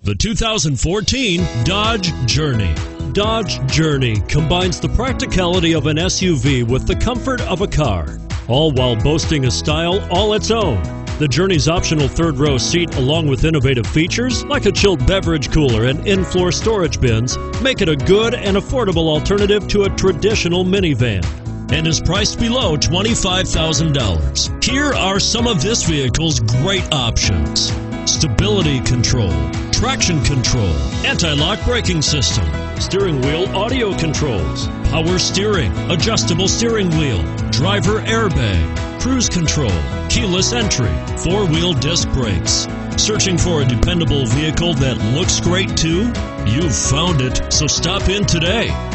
The 2014 Dodge Journey. Dodge Journey combines the practicality of an SUV with the comfort of a car, all while boasting a style all its own. The Journey's optional third-row seat, along with innovative features like a chilled beverage cooler and in-floor storage bins, make it a good and affordable alternative to a traditional minivan, and is priced below $25,000. Here are some of this vehicle's great options: stability control, traction control, anti-lock braking system, steering wheel audio controls, power steering, adjustable steering wheel, driver airbag, cruise control, keyless entry, four-wheel disc brakes. Searching for a dependable vehicle that looks great too? You've found it, so stop in today.